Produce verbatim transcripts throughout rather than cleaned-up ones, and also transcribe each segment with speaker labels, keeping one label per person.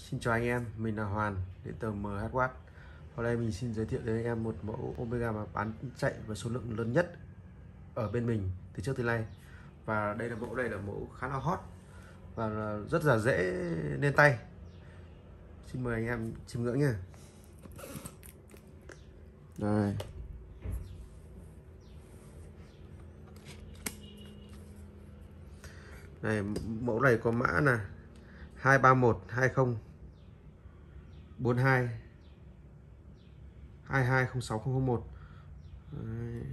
Speaker 1: Xin chào anh em, mình là Hoàn đến từ em hát Watt. Hôm nay mình xin giới thiệu đến anh em một mẫu Omega mà bán chạy với số lượng lớn nhất ở bên mình từ trước tới nay. Và đây là mẫu này là mẫu khá là hot và rất là dễ lên tay. Xin mời anh em chiêm ngưỡng nha. Đây. Này, mẫu này có mã là hai ba một hai không bốn hai hai hai không sáu không không một. Đấy.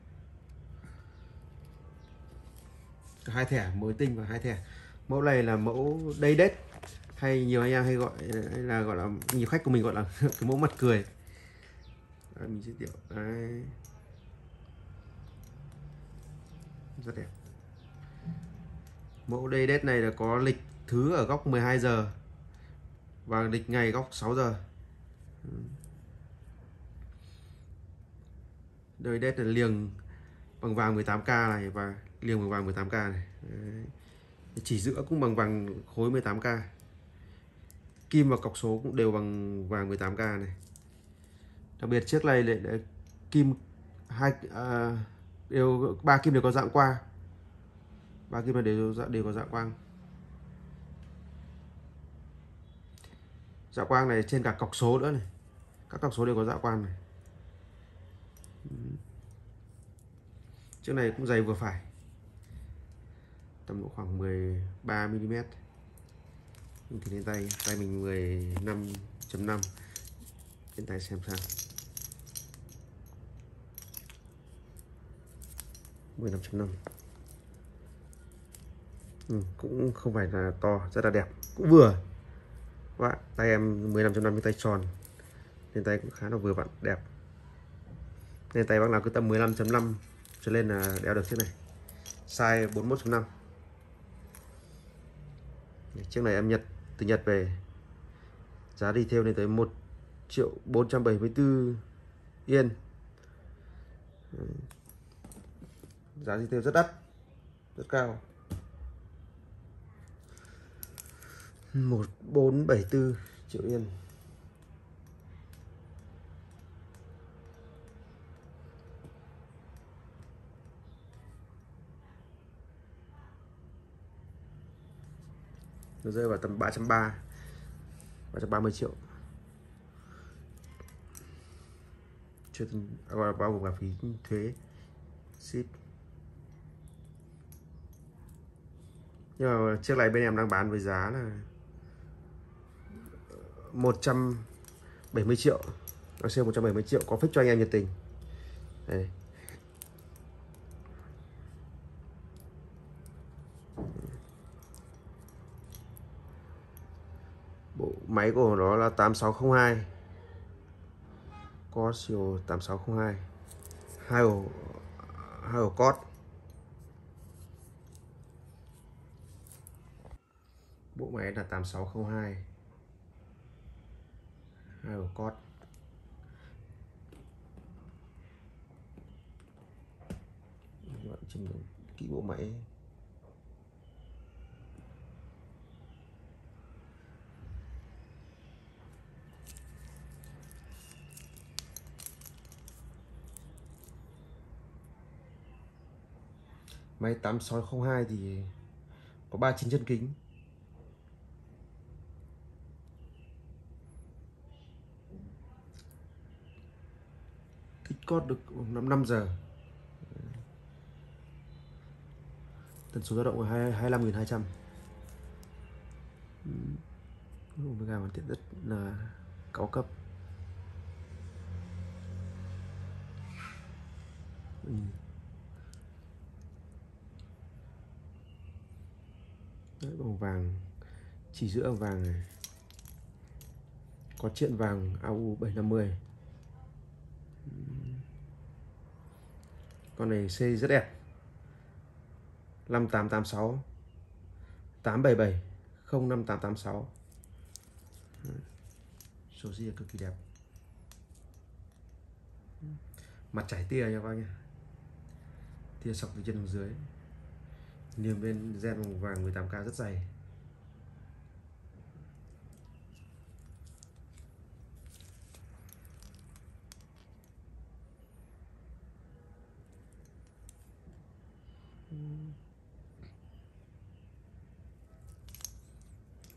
Speaker 1: Hai thẻ mới tinh và hai thẻ. Mẫu này là mẫu day date, hay nhiều anh em hay gọi hay là gọi là nhiều khách của mình gọi là cái mẫu mặt cười. Đấy, mình giới thiệu. Đấy. Rất đẹp. Mẫu day date này là có lịch thứ ở góc mười hai giờ và lịch ngày góc sáu giờ. Day date là liềng bằng vàng mười tám K này và liềng bằng vàng mười tám K này. Đấy. Chỉ giữa cũng bằng vàng khối mười tám K. Kim và cọc số cũng đều bằng vàng mười tám K này. Đặc biệt chiếc này lại, lại kim hai à, đều ba kim đều có dạng quang. Ba kim này đều đều có dạng quang. Dạng quang này trên cả cọc số nữa này. Các cọc số đều có dạng quang này. Chiếc này cũng dày vừa phải, tầm độ khoảng mười ba mi li mét. Mình thử lên tay, tay mình mười lăm chấm năm. Lên tay xem sao. mười lăm chấm năm. Ừ, cũng không phải là to, rất là đẹp, cũng vừa. Các bạn, tay em mười lăm chấm năm với tay tròn. Lên tay cũng khá là vừa vặn, đẹp. Lên tay bác nào cứ tầm mười lăm chấm năm trở lên là đeo được chiếc này. Size bốn mươi mốt chấm năm. Chiếc này em Nhật từ Nhật về. Giá retail lên tới một triệu bốn trăm bảy mươi tư yên. Giá retail rất đắt, rất cao. một triệu bốn trăm bảy mươi tư triệu yên. Nó rơi vào tầm ba trăm ba mươi, ba trăm ba mươi triệu. Chưa gọi là bao gồm cả phí thuế ship. Nhưng mà chiếc này bên em đang bán với giá là một trăm bảy mươi triệu. Nó sale một trăm bảy mươi triệu, có fix cho anh em nhiệt tình. Đây. Bộ máy của nó là tám sáu không hai. Casio tám sáu không hai. Hai ổ hai ổ cót. Bộ máy là tám sáu không hai. Hai ổ cót. Các bạn chỉnh kỹ bộ máy. Máy tám sáu không hai thì có ba chín chân kính. Kích cót được năm giờ. Tần số dao động là hai mươi lăm nghìn hai trăm. Omega hoàn thiện rất là cao cấp. Ừ. Đấy, bằng vàng, chỉ giữa vàng này. Có triện vàng a u bảy năm mươi. Con này xây rất đẹp. năm tám tám sáu tám bảy bảy không năm tám tám sáu. Số ria cực kỳ đẹp. Mặt chảy tia nha các bác nhé. Tia sọc từ trên xuống dưới. Niêm bên gen bằng vàng mười tám K rất dày.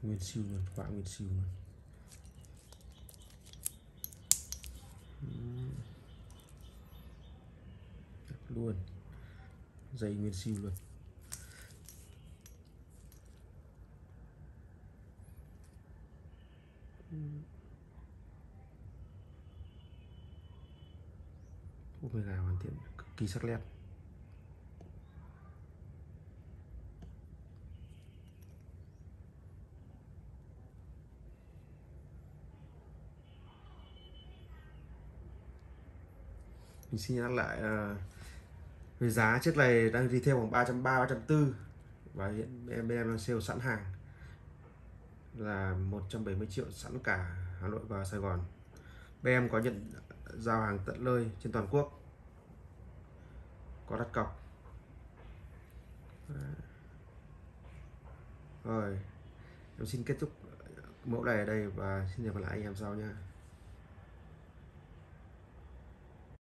Speaker 1: Nguyên siêu luôn, quả nguyên siêu luôn. Luôn dây nguyên siêu luôn. Omega hoàn thiện cực kỳ sắc nét. Mình xin nhắc lại uh, về giá chiếc này đang retail khoảng ba trăm ba mươi, ba trăm bốn mươi và hiện bên em đang sale sẵn hàng là một trăm bảy mươi triệu sẵn cả Hà Nội và Sài Gòn. Bên em có nhận giao hàng tận nơi trên toàn quốc, có đặt cọc. Rồi em xin kết thúc mẫu này ở đây và xin hẹn gặp lại anh em sau nha.